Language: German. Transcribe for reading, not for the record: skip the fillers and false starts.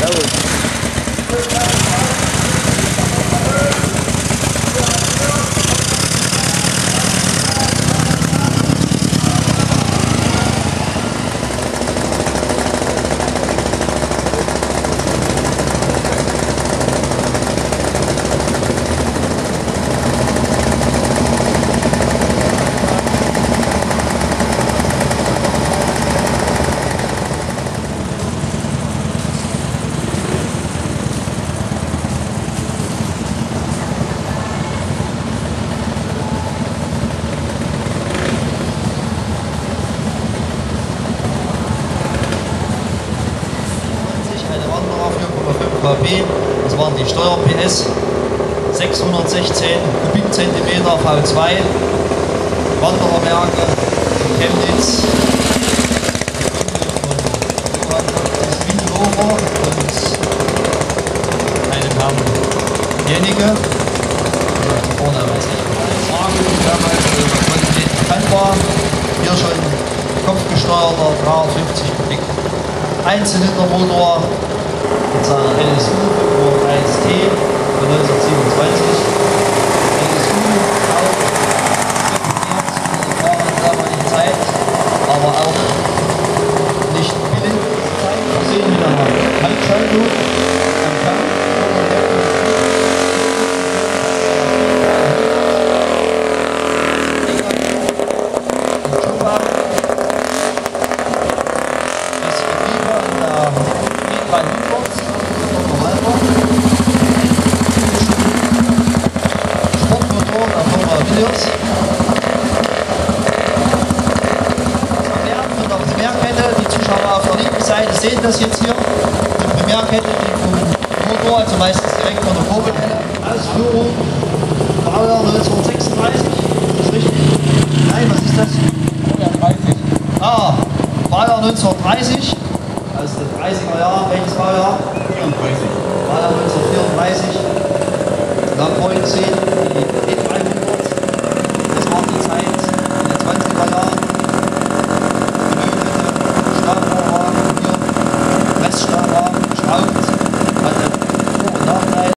Das waren die Steuer-PS, 616 Kubikzentimeter V2, Wandererwerke, Chemnitz, das Windhofer und einem Herrn Jenige. Vorne weiß ich sagen, damals Qualität bekannt war. Hier schon kopfgesteuerter 350 Kubik Einzylindermotor mit seiner NSU 501T von 1927. NSU auch in der damaligen Zeit, aber auch nicht billig. Versehen mit einer Halbschaltung am Kamm. Das Getriebe an der E3 Sportmotor der Firma Williams. Von der Primärkette, die Zuschauer auf der linken Seite sehen das jetzt hier. Die Primärkette, die vom Motor, also meistens direkt von der Kurbelkette. Ausführung, Baujahr 1936, ist das richtig? Nein, was ist das? Baujahr 30. Ah, Baujahr 1930. Also den 30er Jahren, welches Baujahr? 34. Baujahr 1934. Da vorhin sehen die